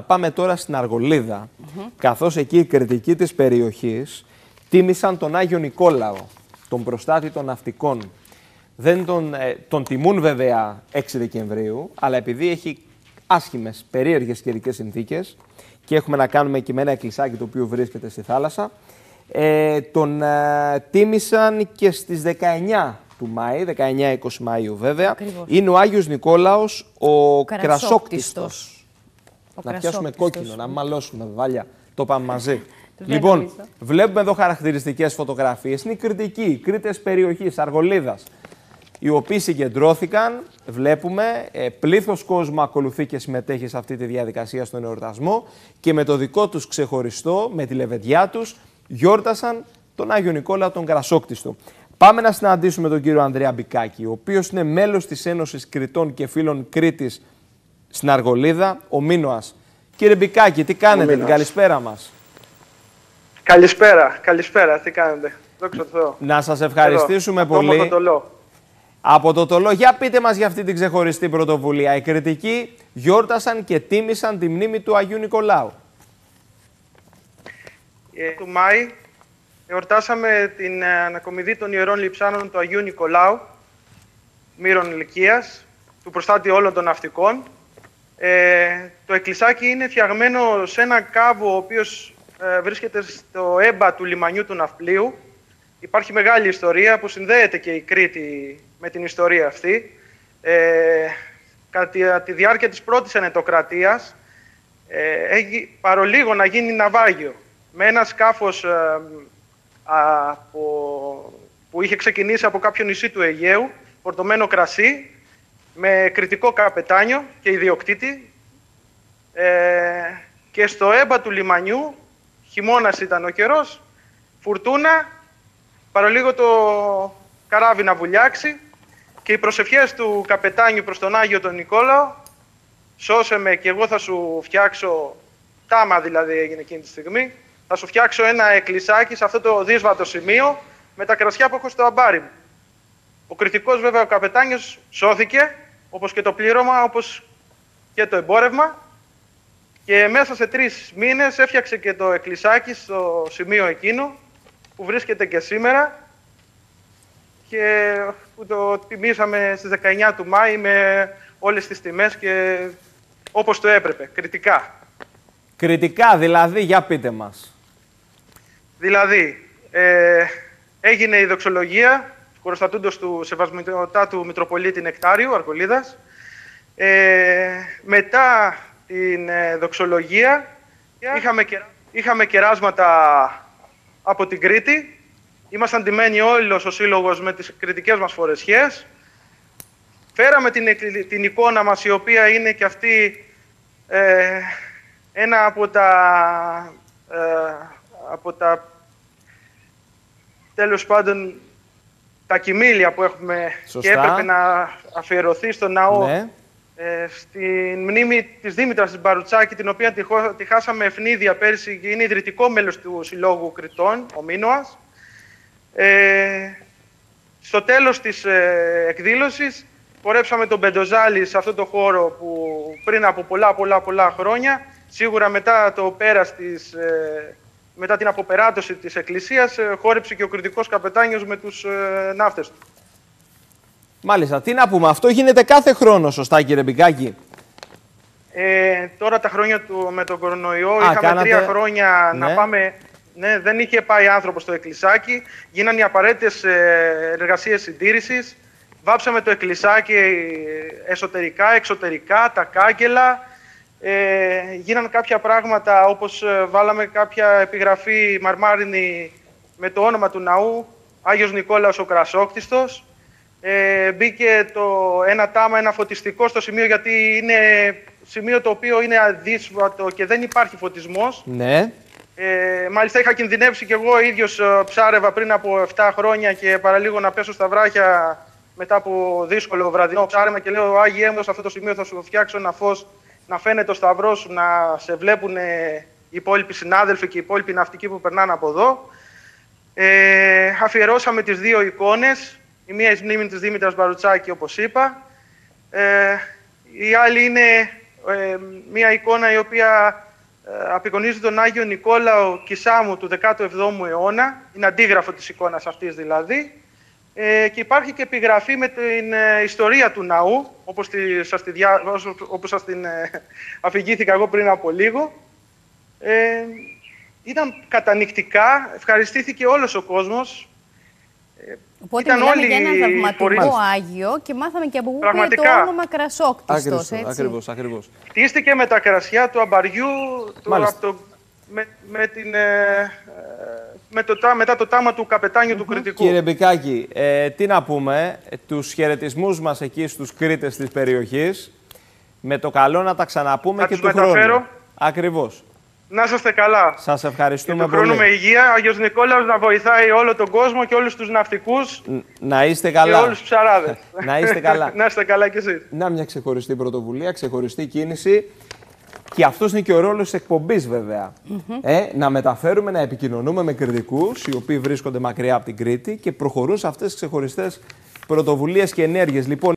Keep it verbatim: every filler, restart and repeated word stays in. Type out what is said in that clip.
πάμε τώρα στην Αργολίδα, mm-hmm. καθώς εκεί οι κριτικοί της περιοχής τίμησαν τον Άγιο Νικόλαο, τον προστάτη των ναυτικών. Δεν τον, ε, τον τιμούν βέβαια έξι Δεκεμβρίου, αλλά επειδή έχει άσχημες, περίεργες καιρικές συνθήκες και έχουμε να κάνουμε και με ένα εκκλησάκι το οποίο βρίσκεται στη θάλασσα, ε, τον ε, τίμησαν και στις δεκαεννιά του Μάη, δεκαεννιά είκοσι Μαΐου βέβαια. Ακριβώς. Είναι ο Άγιος Νικόλαος ο Κρασόκτιστος. Ο να πιάσουμε κόκκινο, να μαλώσουμε βάλια. Το πάμε μαζί. Λοιπόν, βλέπουμε εδώ χαρακτηριστικές φωτογραφίες. Είναι οι κριτικοί, οι κρίτες περιοχής Αργολίδας, οι οποίοι συγκεντρώθηκαν, βλέπουμε, ε, πλήθος κόσμου ακολουθεί και συμμετέχει σε αυτή τη διαδικασία στον εορτασμό και με το δικό τους ξεχωριστό, με τη λεβεντιά τους, γιόρτασαν τον Άγιο Νικόλαο τον Κρασόκτιστο. Πάμε να συναντήσουμε τον κύριο Ανδρέα Μπικάκη, ο οποίος είναι μέλος της Ένωσης Κριτών και Φίλων Κρήτης στην Αργολίδα, ο Μίνωας. Κύριε Μπικάκη, τι κάνετε, την καλησπέρα μας. Καλησπέρα, καλησπέρα, τι κάνετε. Δόξα τω Θεώ. Να σας ευχαριστήσουμε Εδώ, πολύ. Από το Τολό. Από το Τολό, για πείτε μας για αυτή την ξεχωριστή πρωτοβουλία. Οι κριτικοί γιόρτασαν και τίμησαν τη μνήμη του Αγίου Νικολάου. Ε, του Μάη εορτάσαμε την ανακομιδή των Ιερών Λειψάνων του Αγίου Νικολάου, Μύρων Ηλικίας, του προστάτη όλων των ναυτικών. Ε, το εκκλησάκι είναι φτιαγμένο σε ένα κάβο ο οποίος ε, βρίσκεται στο έμπα του λιμανιού του Ναυπλίου. Υπάρχει μεγάλη ιστορία που συνδέεται και η Κρήτη με την ιστορία αυτή. Ε, κατά τη διάρκεια της πρώτης ενετοκρατίας, ε, παρολίγο να γίνει ναυάγιο με ένα σκάφος ε, από, που είχε ξεκινήσει από κάποιο νησί του Αιγαίου, φορτωμένο κρασί, με κριτικό καπετάνιο και ιδιοκτήτη, ε, και στο έμπα του λιμανιού, χειμώνας ήταν ο καιρός, φουρτούνα, παρολίγο το καράβι να βουλιάξει και οι προσευχές του καπετάνιου προς τον Άγιο τον Νικόλαο, σώσε με και εγώ θα σου φτιάξω, τάμα δηλαδή έγινε εκείνη τη στιγμή, θα σου φτιάξω ένα εκκλησάκι σε αυτό το δύσβατο σημείο με τα κρασιά που έχω στο αμπάρι μου. Ο κριτικός βέβαια ο καπετάνιος σώθηκε, όπως και το πλήρωμα, όπως και το εμπόρευμα, και μέσα σε τρεις μήνες έφτιαξε και το εκκλησάκι στο σημείο εκείνο που βρίσκεται και σήμερα και που το τιμήσαμε στις δεκαεννιά του Μάη με όλες τις τιμές και όπως το έπρεπε, κριτικά. Κριτικά δηλαδή, για πείτε μας. Δηλαδή, ε, έγινε η δοξολογία προστατούντος του Σεβασμιωτάτου Μητροπολίτη Νεκτάριου, Αργολίδας. Ε, μετά την ε, δοξολογία είχαμε, κερα... είχαμε κεράσματα από την Κρήτη. Ήμασταν ντυμένοι όλος ο σύλλογος με τις κριτικές μας φορεσιές. Φέραμε την, την εικόνα μας, η οποία είναι και αυτή ε, ένα από τα, ε, από τα τέλος πάντων τα κοιμήλια που έχουμε. Σωστά. Και έπρεπε να αφιερωθεί στο ναό. Ναι. Ε, στην μνήμη της Δήμητρας της Μπαρουτσάκη, την οποία τη, τη χάσαμε ευνίδια πέρσι και είναι ιδρυτικό μέλος του Συλλόγου Κριτών, ο Μίνωας. Ε, στο τέλος της ε, εκδήλωσης πορέψαμε τον Πεντοζάλη σε αυτό το χώρο που πριν από πολλά πολλά πολλά χρόνια, σίγουρα μετά το πέρας της, ε, μετά την αποπεράτωση της εκκλησίας, ε, χόρεψε και ο κριτικός καπετάνιος με τους ε, ναύτες του. Μάλιστα. Τι να πούμε, αυτό γίνεται κάθε χρόνο, σωστά κύριε Μπικάκη? Ε, τώρα τα χρόνια του με τον κορονοϊό, Α, είχαμε κάνατε... τρία χρόνια ναι. να πάμε... Ναι, δεν είχε πάει άνθρωπος στο εκκλησάκι, γίνανε οι απαραίτητες εργασίες συντήρησης, βάψαμε το εκκλησάκι εσωτερικά, εξωτερικά, τα κάγκελα, ε, γίνανε κάποια πράγματα όπως βάλαμε κάποια επιγραφή μαρμάρινη με το όνομα του ναού, Άγιος Νικόλαος ο Κρασόκτιστος. Ε, μπήκε το, ένα τάμα, ένα φωτιστικό στο σημείο, γιατί είναι σημείο το οποίο είναι αδύσβατο και δεν υπάρχει φωτισμός. Ναι. Ε, μάλιστα είχα κινδυνεύσει κι εγώ ίδιος, ψάρευα πριν από επτά χρόνια και παραλίγο να πέσω στα βράχια μετά από δύσκολο βραδινό ψάρεμα και λέω Άγιε μου, σε αυτό το σημείο θα σου φτιάξω ένα φως να φαίνεται ο σταυρός σου, να σε βλέπουν οι υπόλοιποι συνάδελφοι και οι υπόλοιποι ναυτικοί που περνάνε από εδώ. Ε, αφιερώσαμε τις δύο εικόνες. Η μία εις μνήμη της Δήμητρας Μπαρουτσάκη, όπως είπα. Ε, η άλλη είναι ε, μια εικόνα η οποία ε, απεικονίζει τον Άγιο Νικόλαο Κισάμου του δέκατου εβδόμου αιώνα, είναι αντίγραφο της εικόνας αυτής δηλαδή, ε, και υπάρχει και επιγραφή με την ε, ιστορία του ναού, όπως, τη, σας, τη διά, όπως σας την ε, αφηγήθηκα εγώ πριν από λίγο. Ε, ήταν κατανυκτικά, ευχαριστήθηκε όλος ο κόσμος. Οπότε ήταν μιλάμε για ένα θαυματουργό Άγιο και μάθαμε και από πού πήρε το όνομα Κρασόκτιστος, έτσι. Ακριβώς, ακριβώς. Χτίστηκε με τα κρασιά του αμπαριού, το, από το, με, με την, ε, με το, μετά το τάμα του καπετάνιου mm-hmm. του Κρητικού. Κύριε Μπικάκη, ε, τι να πούμε, τους χαιρετισμούς μας εκεί στους Κρήτες της περιοχής, με το καλό να τα ξαναπούμε θα και τους του χρόνου. μεταφέρω. Ακριβώς. Να είστε καλά. Σας ευχαριστούμε και του πολύ. χρόνου με υγεία, Άγιος Νικόλαος να βοηθάει όλο τον κόσμο και όλους τους ναυτικούς. Να είστε καλά. Και όλους τους ψαράδες. Να είστε καλά. Να είστε καλά κι εσείς. Να μια ξεχωριστή πρωτοβουλία, ξεχωριστή κίνηση. Και αυτός είναι και ο ρόλος της εκπομπής, βέβαια. Mm-hmm. ε, να μεταφέρουμε, να επικοινωνούμε με Κρητικούς, οι οποίοι βρίσκονται μακριά από την Κρήτη και προχωρούν σε αυτές τις ξεχωριστές πρωτοβουλίες και ενέργειες. Λοιπόν,